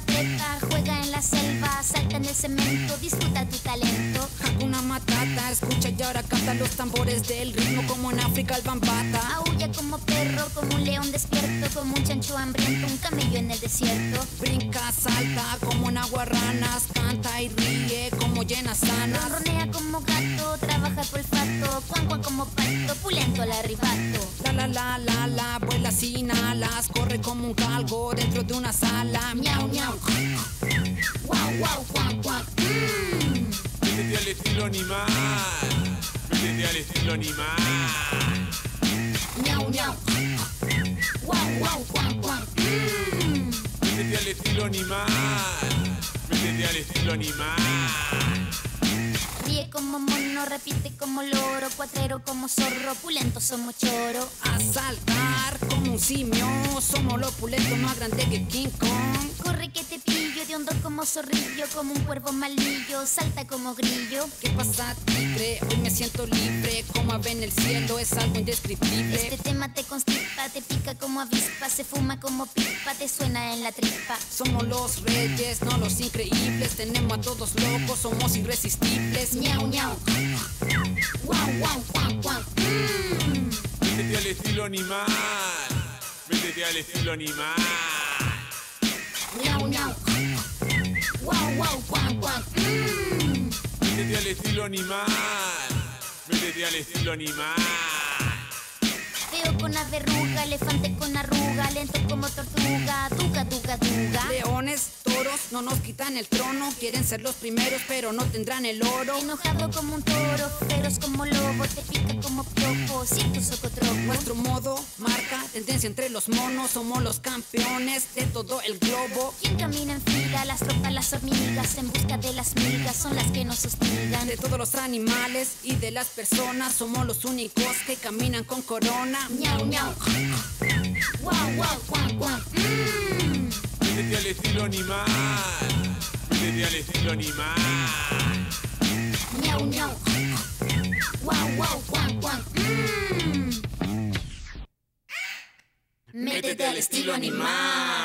trepa, juega en la selva, salta en el cemento, disfruta tu talento. Hakuna Matata, escucha y ahora canta los tambores del ritmo como en África el bambata. Aulla como perro, como un león despierto, como un chancho hambriento, un camello en el desierto. Brinca, salta como en aguarranas, canta y ríe como llena sanas. Ronronea como gato, trabaja tu olfato, cuan cuan como pato, pulento al arribato. La, vuela sin alas, corre como un galgo dentro de una sala. Miau, miau. Guau, guau, guau, guau. Métete al estilo animal. Métete al estilo animal. Miau, miau. Guau, guau, guau, guau. Métete al estilo animal. Métete al estilo animal. Ríe como mono, repite como loro, cuatrero como zorro, pulento somos choro. A saltar como un simio, somos los pulentos más grandes que King Kong. Corre que te pillo, de hondo como zorrillo, como un cuervo malillo, salta como grillo. ¿Qué pasa, tigre? Hoy me siento libre, como ave en el cielo, es algo indescriptible. Este tema te constipa, te pica como avispa, se fuma como pipa, te suena en la tripa. Somos los reyes, no los increíbles, tenemos a todos locos, somos irresistibles. Miau, miau. Guau, guau, guau, guau. Métete al estilo animal. Métete al estilo animal. Miau, miau. Guau, guau, guau, guau. Métete al estilo animal. Métete al estilo animal. Feo con la verruga, elefante con arruga, lento como tortuga, duga, duga, duga. Leones, toros, no nos quitan el trono, quieren ser los primeros pero no tendrán el oro. Enojado como un toro, feroz como lobo, te pica como piojo, siento socotroco. Nuestro modo marca tendencia entre los monos, somos los campeones de todo el globo. Quien camina en fila, las tropas, las hormigas, en busca de las migas, son las que nos hostigan. De todos los animales y de las personas, somos los únicos que caminan con corona. Miau, miau. Guau, guau, guau, guau. Métete al estilo animal. Métete al estilo animal. Miau, miau. Guau, guau, guau, guau. Métete al estilo animal.